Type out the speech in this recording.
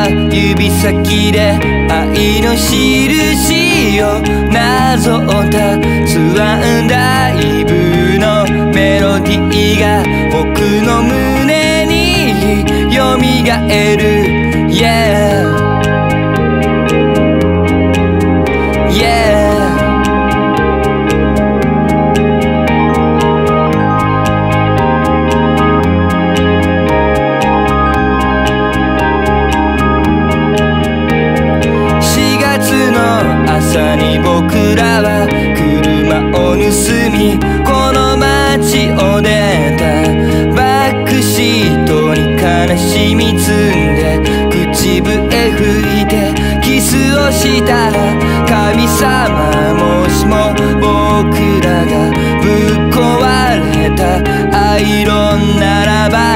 は指先で愛の印をなぞったスワンダイブのメロディーが僕の胸によみがえる Yeah Yeah 4月の朝に僕らは車を盗みこの街を出たバックシートに悲しみ積んで口笛吹いてキスをした神様もしも僕らがぶっ壊れたアイロンならば